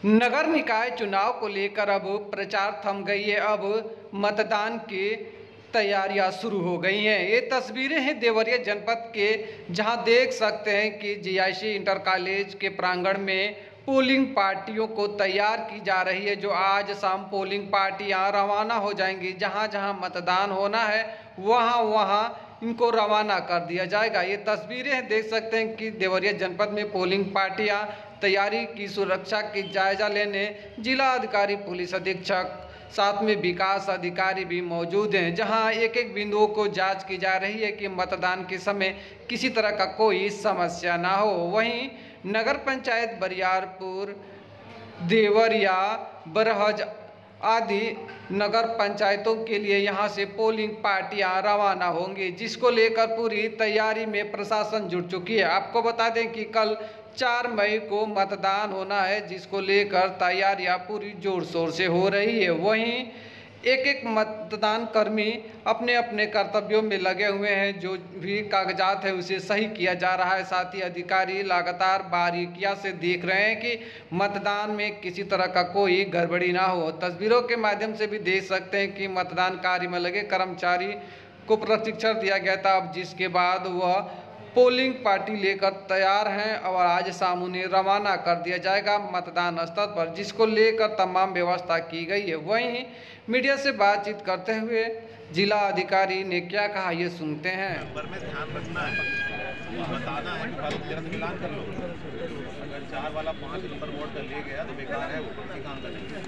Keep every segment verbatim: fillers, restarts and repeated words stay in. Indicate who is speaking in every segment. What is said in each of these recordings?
Speaker 1: नगर निकाय चुनाव को लेकर अब प्रचार थम गई है। अब मतदान की तैयारियां शुरू हो गई हैं। ये तस्वीरें हैं देवरिया जनपद के, जहां देख सकते हैं कि जीआईसी इंटर कॉलेज के प्रांगण में पोलिंग पार्टियों को तैयार की जा रही है, जो आज शाम पोलिंग पार्टियां रवाना हो जाएंगी। जहां जहां मतदान होना है वहां वहां इनको रवाना कर दिया जाएगा। ये तस्वीरें देख सकते हैं कि देवरिया जनपद में पोलिंग पार्टियां तैयारी की सुरक्षा की जायजा लेने जिला अधिकारी, पुलिस अधीक्षक, साथ में विकास अधिकारी भी मौजूद हैं, जहां एक एक बिंदुओं को जांच की जा रही है कि मतदान के समय किसी तरह का कोई समस्या ना हो। वहीं नगर पंचायत बरियारपुर, देवरिया, बरहज आदि नगर पंचायतों के लिए यहां से पोलिंग पार्टियां रवाना होंगी, जिसको लेकर पूरी तैयारी में प्रशासन जुट चुकी है। आपको बता दें कि कल चार मई को मतदान होना है, जिसको लेकर तैयारियां पूरी जोर शोर से हो रही है। वहीं एक एक मतदान कर्मी अपने अपने कर्तव्यों में लगे हुए हैं। जो भी कागजात है उसे सही किया जा रहा है। साथ ही अधिकारी लगातार बारीकियां से देख रहे हैं कि मतदान में किसी तरह का कोई गड़बड़ी ना हो। तस्वीरों के माध्यम से भी देख सकते हैं कि मतदान कार्य में लगे कर्मचारी को प्रशिक्षण दिया गया था, अब जिसके बाद वह पोलिंग पार्टी लेकर तैयार हैं और आज शाम उन्हें रवाना कर दिया जाएगा मतदान स्थल पर, जिसको लेकर तमाम व्यवस्था की गई है। वहीं मीडिया से बातचीत करते हुए जिला अधिकारी ने क्या कहा, ये सुनते हैं।
Speaker 2: नंबर में ध्यान रखना है, बताना है कि जरा मिलान कर लो। अगर चार वाला पाँच नंबर वोट ले गया तो बेकार है, वो किसी काम का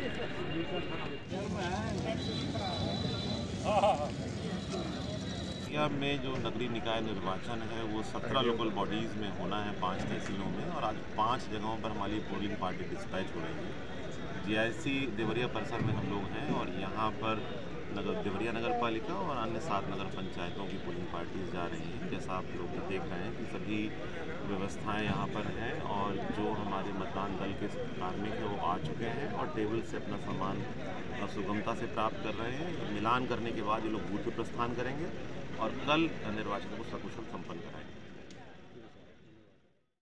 Speaker 2: नहीं। में जो नगरीय निकाय निर्वाचन है वो सत्रह लोकल बॉडीज़ में होना है, पांच तहसीलों में, और आज पांच जगहों पर हमारी पोलिंग पार्टी डिस्पैच हो रही है। जीआईसी देवरिया परिसर में हम लोग हैं और यहाँ पर नगर देवरिया नगर पालिका और अन्य सात नगर पंचायतों की पोलिंग पार्टीज जा रही हैं। जैसा आप लोग देख रहे हैं कि सभी व्यवस्थाएं यहाँ पर हैं और जो हमारे मतदान दल के कार्मिक हैं वो आ चुके हैं और टेबल से अपना सामान सुगमता से प्राप्त कर रहे हैं। मिलान करने के बाद ये लोग बूथ पर प्रस्थान करेंगे और कल निर्वाचन को सकुशल संपन्न कराएंगे।